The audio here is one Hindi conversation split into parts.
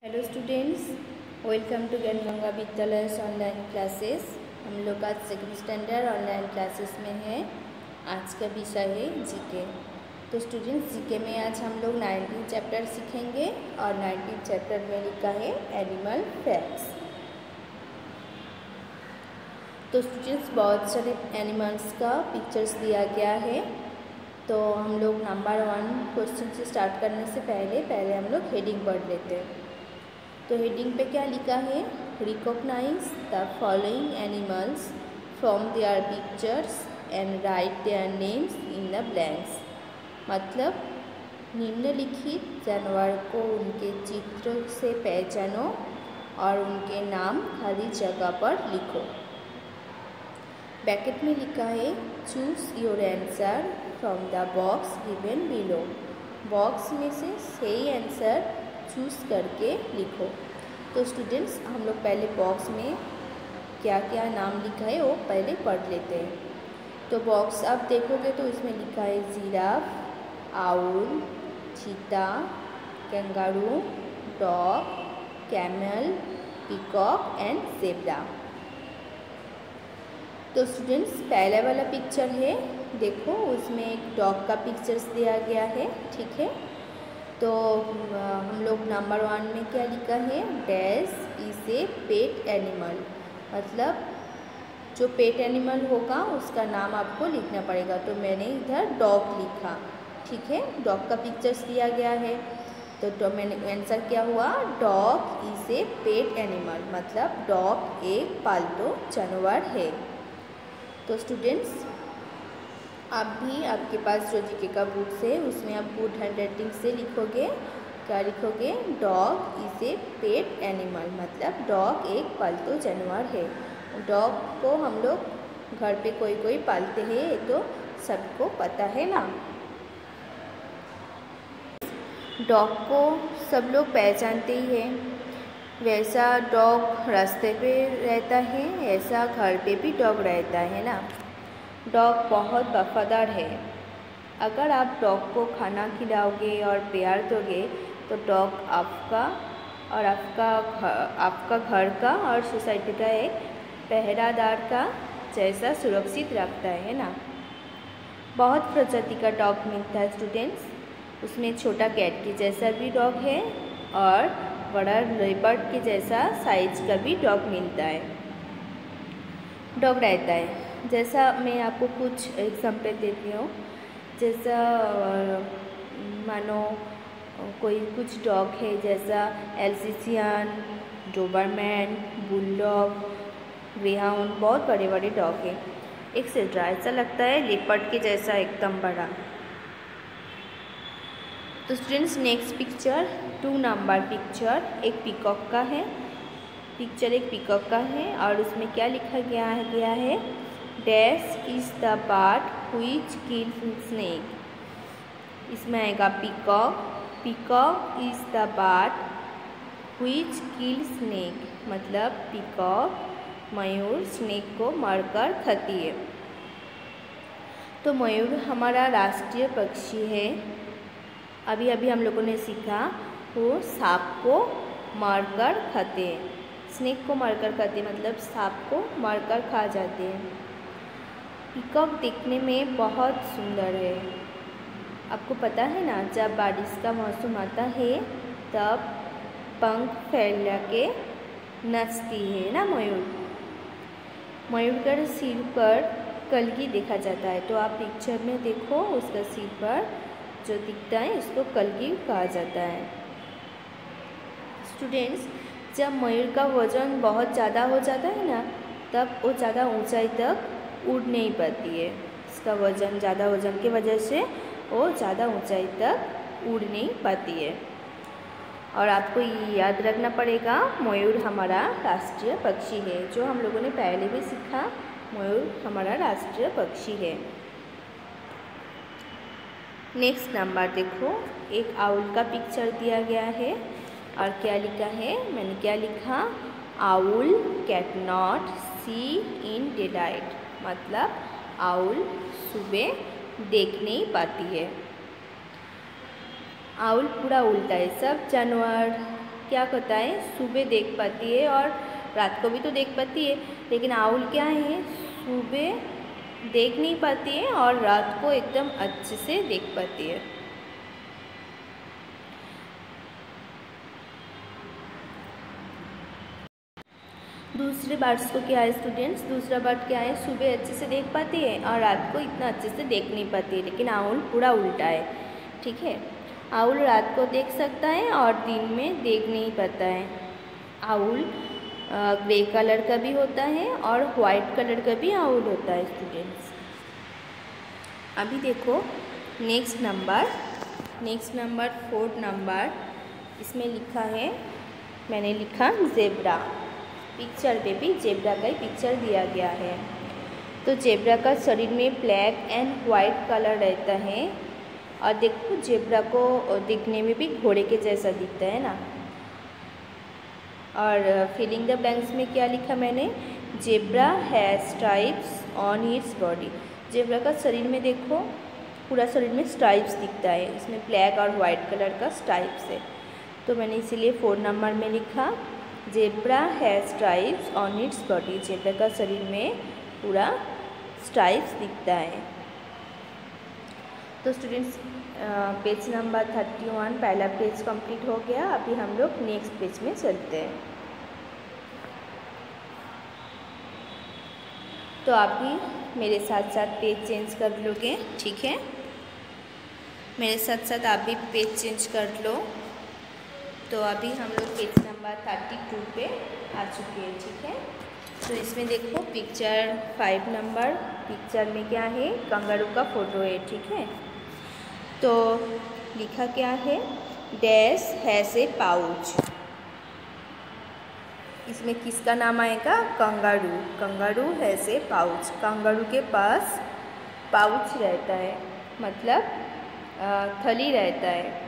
Hello students, welcome to Gyanganga Vidyalaya online classes. हम लोग आज सेकंड स्टैंडर्ड ऑनलाइन क्लासेस में हैं। आज का विषय है जीके। तो स्टूडेंट्स, जीके में आज हम लोग 19 चैप्टर सीखेंगे और 19 चैप्टर में लिखा है एनिमल फैक्ट्स। तो स्टूडेंट्स, बहुत सारे एनिमल्स का पिक्चर्स दिया गया है। तो हम लोग नंबर 1 क्वेश्चन से स्टार्ट करने से पहले हम लोग हेडिंग पढ़ लेते हैं। तो हेडिंग पे क्या लिखा है? Recognise the following animals from their pictures and write their names in the blanks. मतलब निम्नलिखित जानवर को उनके चित्र से पहचानो और उनके नाम खाली जगह पर लिखो। ब्रैकेट में लिखा है choose your answer from the box given below. Box में से सही आंसर चूज़ करके लिखो। तो स्टूडेंट्स, हम लोग पहले बॉक्स में क्या क्या नाम लिखा है वो पहले पढ़ लेते हैं। तो बॉक्स आप देखोगे तो इसमें लिखा है giraffe, owl, cheetah, kangaroo, dog, camel, peacock and zebra. तो स्टूडेंट्स, पहला वाला पिक्चर है, देखो उसमें एक डॉग का पिक्चर्स दिया गया है, ठीक है। तो हम लोग नंबर 1 में क्या लिखा है? Dash is a pet animal. मतलब जो पेट एनिमल होगा उसका नाम आपको लिखना पड़ेगा। तो मैंने इधर डॉग लिखा, ठीक है। डॉग का पिक्चर्स दिया गया है। तो मैंने आंसर क्या हुआ? Dog is a pet animal. मतलब डॉग एक पालतू जानवर है। तो स्टूडेंट्स, आप भी आपके पास जो जीके का बुक्स है उसमें आप गुड हैंडराइटिंग से लिखोगे। क्या लिखोगे? Dog is a pet animal. मतलब डॉग एक पालतू जानवर है। डॉग को हम लोग घर पे कोई पालते हैं, ये तो सबको पता है ना। डॉग को सब लोग पहचानते ही हैं। वैसा डॉग रास्ते पे रहता है, ऐसा घर पे भी डॉग रहता है ना। डॉग बहुत वफादार है। अगर आप डॉग को खाना खिलाओगे और प्यार दोगे तो डॉग आपका और आपका घर का और सोसाइटी का एक पहरादार का जैसा सुरक्षित रखता है ना। बहुत प्रजाति का डॉग मिलता है स्टूडेंट्स। उसमें छोटा कैट के जैसा भी डॉग है और बड़ा लेपर्ड के जैसा साइज का भी डॉग मिलता है, डॉग रहता है। जैसा मैं आपको कुछ एग्जाम्पल देती हूँ। जैसा मानो कुछ डॉग है, जैसा एल्सेशियन, डोबरमैन, बुलडॉग, ग्रेहाउंड, बहुत बड़े बड़े डॉग हैं, एक्सेट्रा। ऐसा लगता है लेपर्ड के जैसा एकदम बड़ा। तो स्टूडेंट्स, नेक्स्ट पिक्चर 2 नंबर पिक्चर एक पीकॉक का है। पिक्चर एक पीकॉक का है और उसमें क्या लिखा गया है? Dash is the bird which kills snake. इसमें आएगा peacock. Peacock is the bird which kills snake. मतलब पीकॉक, मयूर, स्नेक को मारकर खाती है। तो मयूर हमारा राष्ट्रीय पक्षी है। अभी अभी हम लोगों ने सीखा वो सांप को मारकर खाते हैं। स्नेक को मारकर खाते हैं, मतलब सांप को मारकर खा जाते हैं। पीकॉक देखने में बहुत सुंदर है। आपको पता है ना, जब बारिश का मौसम आता है तब पंख फैला के नाचती है ना मयूर। मयूर का सिर पर कलगी देखा जाता है। तो आप पिक्चर में देखो, उसका सिर पर जो दिखता है उसको कलगी कहा जाता है। स्टूडेंट्स, जब मयूर का वजन बहुत ज़्यादा हो जाता है ना, तब वो ज़्यादा ऊंचाई तक उड़ नहीं पाती है। इसका वजन, ज़्यादा वजन की वजह से वो ज़्यादा ऊंचाई तक उड़ नहीं पाती है। और आपको ये याद रखना पड़ेगा, मयूर हमारा राष्ट्रीय पक्षी है। जो हम लोगों ने पहले भी सीखा, मयूर हमारा राष्ट्रीय पक्षी है। नेक्स्ट नंबर देखो, एक आउल का पिक्चर दिया गया है और क्या लिखा है? मैंने क्या लिखा? Owl can not see in daylight. मतलब आउल सुबह देख नहीं पाती है। आउल पूरा उल्टा है। सब जानवर क्या करता है, सुबह देख पाती है और रात को भी तो देख पाती है, लेकिन आउल क्या है, सुबह देख नहीं पाती है और रात को एकदम अच्छे से देख पाती है। दूसरे बर्ड्स को क्या है स्टूडेंट्स, दूसरा बर्ड क्या है, सुबह अच्छे से देख पाती है और रात को इतना अच्छे से देख नहीं पाती है, लेकिन आउल पूरा उल्टा है। ठीक है, आउल रात को देख सकता है और दिन में देख नहीं पाता है। आउल ग्रे कलर का भी होता है और वाइट कलर का भी आउल होता है स्टूडेंट्स। अभी देखो नेक्स्ट नंबर 4 नंबर, इसमें लिखा है, मैंने लिखा जेब्रा। पिक्चर पे भी जेब्रा का ही पिक्चर दिया गया है। तो जेब्रा का शरीर में ब्लैक एंड वाइट कलर रहता है और देखो जेब्रा को दिखने में भी घोड़े के जैसा दिखता है ना। और फिलिंग द ब्लैंक्स में क्या लिखा मैंने, zebra has stripes on its body. Zebra का शरीर में देखो पूरा शरीर में स्ट्राइप्स दिखता है, इसमें ब्लैक और वाइट कलर का स्ट्राइप्स है। तो मैंने इसीलिए 4 नंबर में लिखा zebra has stripes on its body. Zebra का शरीर में पूरा स्ट्राइप्स दिखता है। तो स्टूडेंट्स पेज नंबर 31 पहला पेज कंप्लीट हो गया। अभी हम लोग नेक्स्ट पेज में चलते हैं। तो आप भी मेरे साथ साथ पेज चेंज कर लोगे, ठीक है, मेरे साथ साथ आप भी पेज चेंज कर लो। तो अभी हम लोग पेज नंबर 32 पे आ चुके हैं, ठीक है। तो इसमें देखो पिक्चर 5 नंबर, पिक्चर में क्या है, कंगारू का फोटो है, ठीक है। तो लिखा क्या है, डैश हैज़ ए पाउच। इसमें किसका नाम आएगा, kangaroo. Kangaroo has a pouch. Kangaroo के पास पाउच रहता है, मतलब थैली रहता है।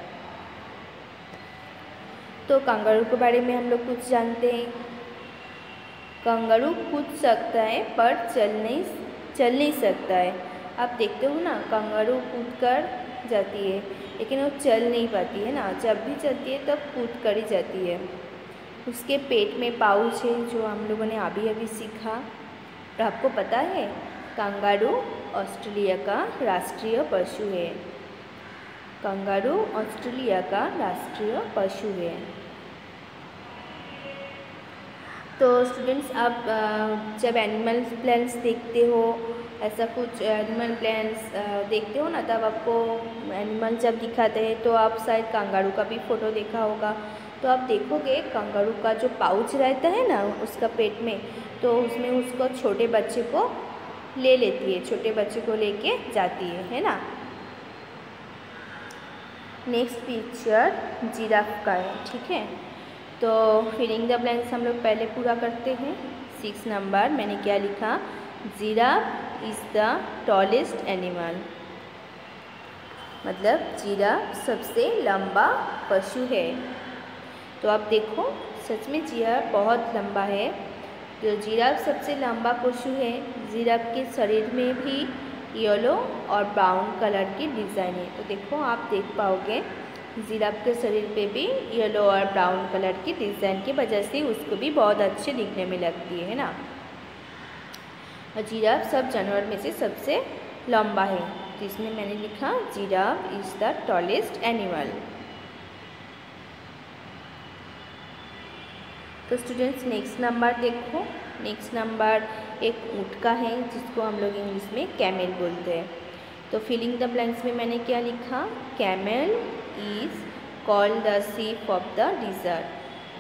तो कंगारू के बारे में हम लोग कुछ जानते हैं। कंगारू कूद सकता है पर चल नहीं सकता है। आप देखते हो ना, कंगारू कूद कर जाती है लेकिन वो चल नहीं पाती है ना, जब भी चलती है तब कूद कर ही जाती है। उसके पेट में पाउच है, जो हम लोगों ने अभी सीखा। और आपको पता है कंगारू ऑस्ट्रेलिया का राष्ट्रीय पशु है। कंगारू ऑस्ट्रेलिया का राष्ट्रीय पशु है। तो स्टूडेंट्स आप जब एनिमल प्लांट्स देखते हो, ऐसा कुछ एनिमल प्लांट्स देखते हो ना, तब आपको एनिमल जब दिखाते हैं तो आप शायद कंगारू का भी फ़ोटो देखा होगा। तो आप देखोगे कंगारू का जो पाउच रहता है ना उसका पेट में, तो उसमें उसको छोटे बच्चे को ले लेती है, छोटे बच्चे को लेके जाती है ना। नेक्स्ट पिक्चर जिराफ का है, ठीक है। तो फिलिंग द ब्लैंक्स हम लोग पहले पूरा करते हैं। 6 नंबर मैंने क्या लिखा, giraffe is the tallest animal, मतलब जिराफ सबसे लंबा पशु है। तो आप देखो सच में जिराफ बहुत लंबा है। तो जिराफ सबसे लंबा पशु है। जिराफ के शरीर में भी येलो और ब्राउन कलर की डिज़ाइन है। तो देखो आप देख पाओगे जिराफ के शरीर पे भी येलो और ब्राउन कलर की डिज़ाइन की वजह से उसको भी बहुत अच्छे दिखने में लगती है ना। और जिराफ सब जानवर में से सबसे लंबा है। तो इसमें मैंने लिखा giraffe is the tallest animal. तो स्टूडेंट्स नेक्स्ट नंबर देखो, नेक्स्ट नंबर एक ऊँट का है जिसको हम लोग इंग्लिश में कैमेल बोलते हैं। तो फिलिंग द ब्लैंक्स में मैंने क्या लिखा, camel is called the ship of the desert,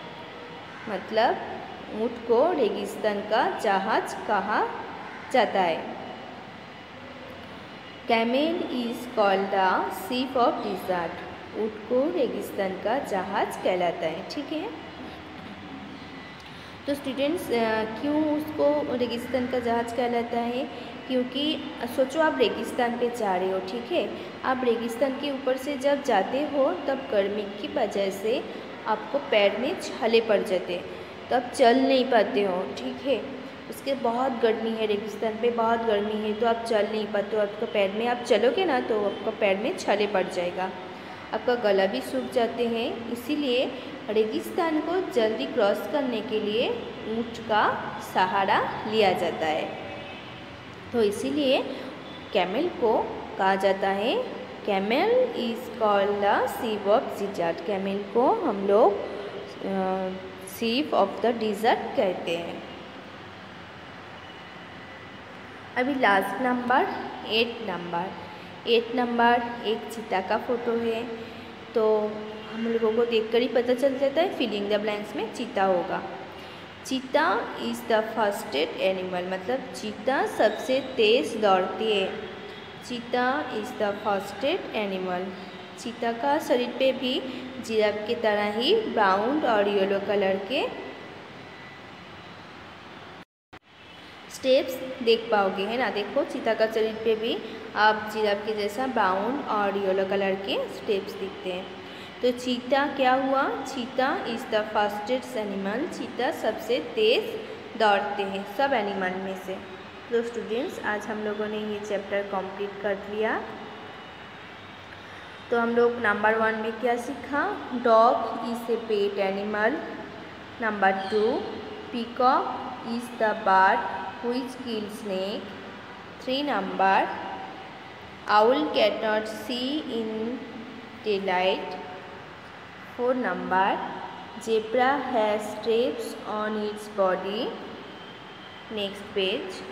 मतलब ऊँट को रेगिस्तान का जहाज कहा जाता है। Camel is called the ship of desert, ऊँट को रेगिस्तान का जहाज कहलाता है, ठीक है। तो स्टूडेंट्स क्यों उसको रेगिस्तान का जहाज कहलाता है, क्योंकि सोचो आप रेगिस्तान पे जा रहे हो, ठीक है। आप रेगिस्तान के ऊपर से जब जाते हो तब गर्मी की वजह से आपको पैर में छाले पड़ जाते, तो आप चल नहीं पाते हो, ठीक है। उसके बहुत गर्मी है, रेगिस्तान पे बहुत गर्मी है, तो आप चल नहीं पाते हो। आपका पैर में आप चलोगे ना तो आपका पैर में छाले पड़ जाएगा। आपका गला भी सूख जाते हैं, इसीलिए रेगिस्तान को जल्दी क्रॉस करने के लिए ऊँट का सहारा लिया जाता है। तो इसीलिए कैमल को कहा जाता है, camel is called the ship of desert. Camel को हम लोग शीप ऑफ द डिजर्ट कहते हैं। अभी लास्ट नंबर 8 नंबर एक चीता का फोटो है। तो हम लोगों को देखकर ही पता चल जाता है, फिलिंग द ब्लैंक्स में चीता होगा। चीता इज़ द फास्टेस्ट एनिमल, मतलब चीता सबसे तेज़ दौड़ती है। चीता इज़ द फास्टेस्ट एनिमल। चीता का शरीर पे भी जिराफ की तरह ही ब्राउन और येलो कलर के स्टेप्स देख पाओगे, है ना। देखो चीता का शरीर पे भी आप जिराफ के जैसा ब्राउन और येलो कलर के स्टेप्स दिखते हैं। तो चीता क्या हुआ, चीता इज़ द फास्टेस्ट एनिमल। चीता सबसे तेज़ दौड़ते हैं सब एनिमल में से। तो स्टूडेंट्स, आज हम लोगों ने ये चैप्टर कंप्लीट कर लिया। तो हम लोग नंबर 1 में क्या सीखा, dog is a pet animal. Number 2, peacock is the bird which kills snake. 3 number, owl cannot see in daylight. 4 number, zebra has stripes on its body. Next page,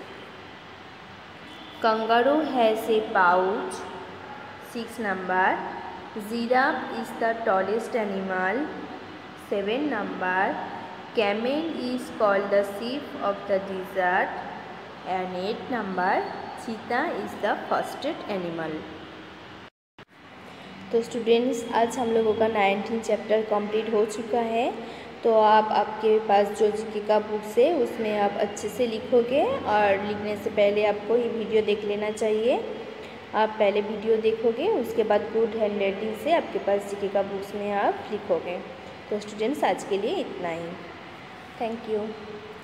kangaroo has a pouch. 6 number, giraffe is the tallest animal. 7 number, camel is called the sheep of the desert. And 8 number, cheetah is the fastest animal. तो स्टूडेंट्स, आज हम लोगों का 19 चैप्टर कंप्लीट हो चुका है। तो आप आपके पास जो जीके का बुक्स है उसमें आप अच्छे से लिखोगे, और लिखने से पहले आपको ये वीडियो देख लेना चाहिए। आप पहले वीडियो देखोगे, उसके बाद गुड हैंड राइटिंग से आपके पास जीके का बुक्स में आप लिखोगे। तो स्टूडेंट्स, आज के लिए इतना ही। Thank you.